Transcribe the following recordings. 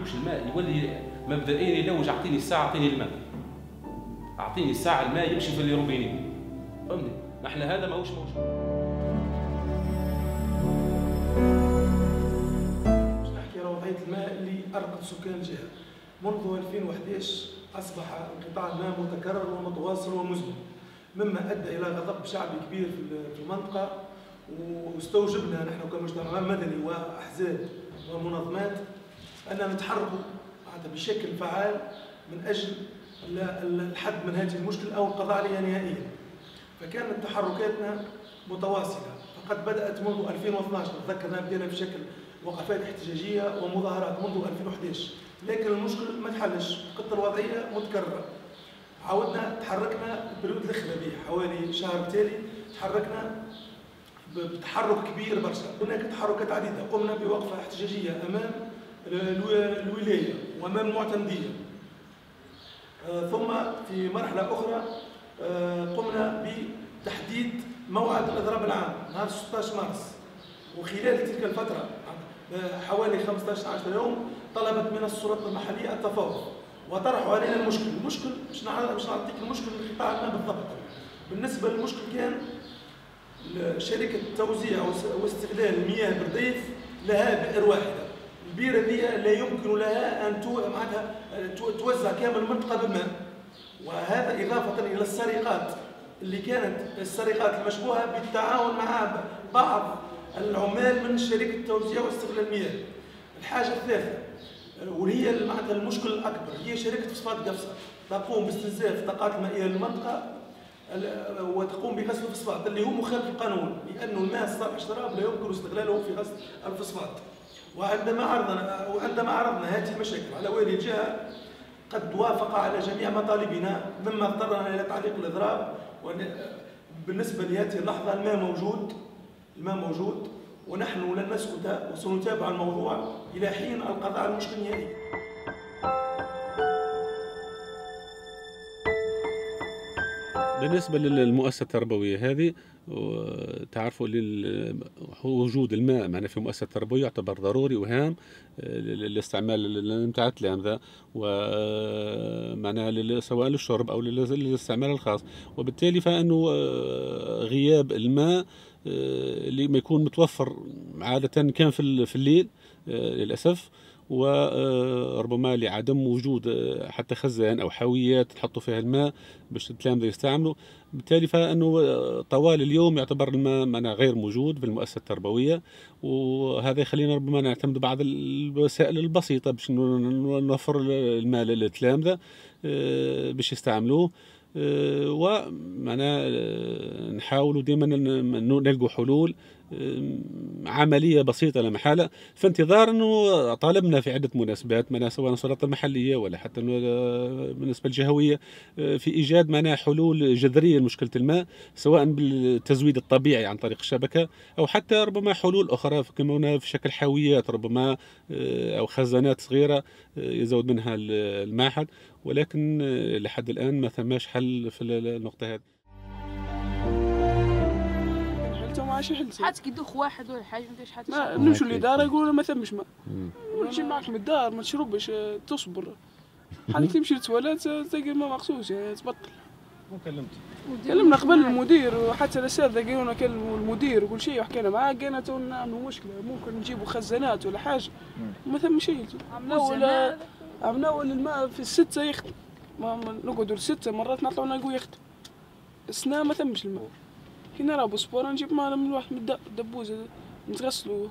عندوش الماء يولي مبدئيا يلوج اعطيني الساعه اعطيني الماء، اعطيني الساعه الماء يمشي في الروبيني، فهمني؟ احنا هذا ماهوش موجود. باش نحكي على وضعيه الماء اللي ارقت سكان الجهه. منذ 2011 اصبح انقطاع الماء متكرر ومتواصل ومزمن، مما ادى الى غضب شعبي كبير في المنطقه، واستوجبنا نحن كمجتمع مدني واحزاب ومنظمات ان نتحركوا بشكل فعال من اجل الحد من هذه المشكله او القضاء عليها نهائيا. فكانت تحركاتنا متواصله، فقد بدات منذ 2012 نتذكر بدينا بشكل وقفات احتجاجيه ومظاهرات منذ 2011، لكن المشكل ما تحلش، بقت الوضعيه متكرره. عاودنا تحركنا البريود الاخرى حوالي شهر تالي، تحركنا بتحرك كبير برشا. هناك تحركات عديده، قمنا بوقفه احتجاجيه امام الولايه وامام المعتمديه، ثم في مرحله اخرى قمنا بتحديد موعد الاضراب العام نهار 16 مارس، وخلال تلك الفتره حوالي 15 يوم طلبت من السلطات المحليه التفاوض وطرحوا علينا المشكل مش نعطيك المشكل القطاع الماء بالضبط. بالنسبه للمشكل كان شركه توزيع واستغلال المياه برديف لها بئر واحده، البيره ذي لا يمكن لها ان توزع كامل المنطقه بالماء، وهذا اضافه الى السرقات اللي كانت السرقات المشبوهه بالتعاون مع بعض العمال من شركه توزيع واستغلال المياه. الحاجه الثالثه وهي معناتها المشكل الاكبر هي شركه فوسفات قفصه تقوم باستنزاف طاقات المائيه للمنطقه وتقوم بغسل الفوسفات اللي هو مخالف القانون، لانه الماء الصالح للشراب لا يمكن استغلاله في غسل الفوسفات. وعندما عرضنا هذه المشاكل على والي الجهه قد وافق على جميع مطالبنا، مما اضطرنا الى تعليق الاضراب. بالنسبه لهذه اللحظه الماء موجود ونحن لن نسكت وسنتابع الموضوع الى حين القضاء على المشكل النهائي. بالنسبة للمؤسسة التربوية هذه، تعرفوا وجود الماء معنا في مؤسسة تربوية يعتبر ضروري وهام للاستعمال نتاع التلامذة، ومعناها سواء للشرب أو للاستعمال الخاص. وبالتالي فإنه غياب الماء اللي ما يكون متوفر عادة كان في الليل للأسف، وربما لعدم وجود حتى خزان أو حاويات تحطوا فيها الماء باش التلامذة يستعملوا. بالتالي فإنه طوال اليوم يعتبر الماء معنا غير موجود في المؤسسة التربوية، وهذا يخلينا ربما نعتمد بعض الوسائل البسيطة باش نوفر الماء للتلامذة باش يستعملوه. ومعنا نحاولوا دائما نلقوا حلول عمليه بسيطه لا محاله، في انتظار انه طالبنا في عده مناسبات سواء السلطه المحليه ولا حتى بالنسبه الجهويه في ايجاد حلول جذريه لمشكله الماء، سواء بالتزويد الطبيعي عن طريق الشبكه او حتى ربما حلول اخرى كما في شكل حاويات ربما او خزانات صغيره يزود منها المعهد، ولكن لحد الان ما ثماش حل في النقطه هذه. ماشي حل شحال كيدوخ واحد ولا حاجه ما شحال نمشوا للاداره يقولوا ما ثمش ماء، نمشي معك من الدار ما تشربش تصبر، حالك تمشي للتواليت تلقى الماء مغسوس تبطل. كلمنا قبل المدير وحتى الاساتذه قالوا لنا كلموا المدير وكل شيء وحكينا معاه، قالنا تو نعملوا مشكله ممكن نجيبوا خزانات ولا حاجه، ما ثم شيء. عملوا الماء في الستة يخدم، نقعدوا الستة مرات نطلعوا نلقوا يخدم، السنة ما ثمش الماء. كي نرى بوسبورة نجيب معنا من واحد من الدبوزة نتغسلوا.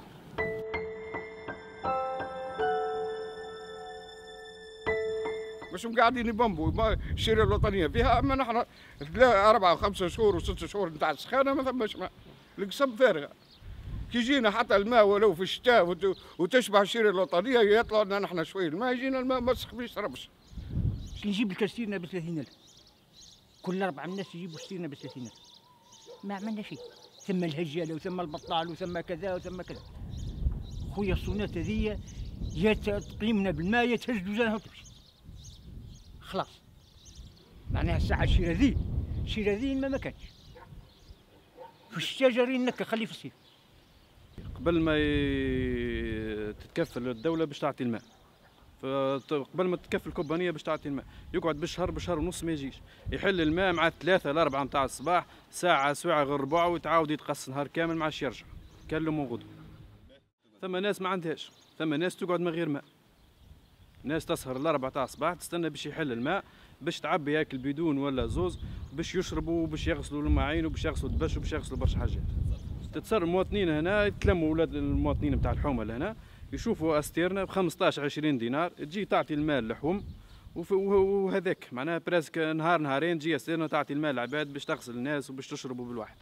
باش قاعدين يبمبوا الشريعة الوطنية فيها، اما نحن 4 و5 شهور و6 شهور نتاع السخانة ما ثماش ماء، القصب فارغة. كي يجينا حتى الماء ولو في الشتاء وتشبع الشريعة الوطنية يطلع لنا نحن شوية الماء، يجينا الماء مسخ ما يشربش. نجيب الكاستيرنا ب 30,000، كل 4 الناس يجيبوا كاستيرنا ب 30,000، ما عملنا شيء. ثم الهجاله وثم البطال وثم كذا وثم كذا. خويا الصونات هذيا جات تقيمنا بالماء تهز دوزانها وتمشي. خلاص. معناها الساعه الشيرازي ما كانش. في الشتاء جارين نكا خليه في الصيف. قبل ما تتكفل الدوله باش تعطي الماء قبل ما تكفي الكوبانيه باش تعطي الماء يقعد بالشهر بشهر ونص ما يجيش، يحل الماء مع 3 ل 4 نتاع الصباح، ساعه غير ربع، ويتعاود يتقص نهار كامل ما عادش يرجع، كلم وغدو. ثم ناس ما عندهاش، ثم ناس تقعد من غير ماء، ناس تسهر ل4 تاع الصباح تستنى باش يحل الماء باش تعبي هاك البيدون ولا زوز باش يشربوا وباش يغسلوا المواعين وباش يغسلوا الدبش وباش يغسلوا برشا حاجات. تتصر المواطنين هنا يتلموا، ولاد المواطنين نتاع الحومه لهنا يشوفوا استيرنا ب 15 20 دينار، تجي تعطي الماء للحوم وهذاك معناها براسك نهار نهارين تجي استيرنا تعطي الماء للعباد باش تغسل الناس وباش تشربوا بالواحد.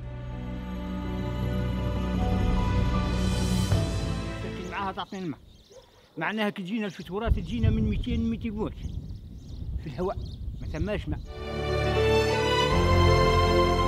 معاها تعطينا الماء، معناها كي تجينا الفاتورات تجينا من 200 ل 200 واش في الهواء، ما ثماش ماء.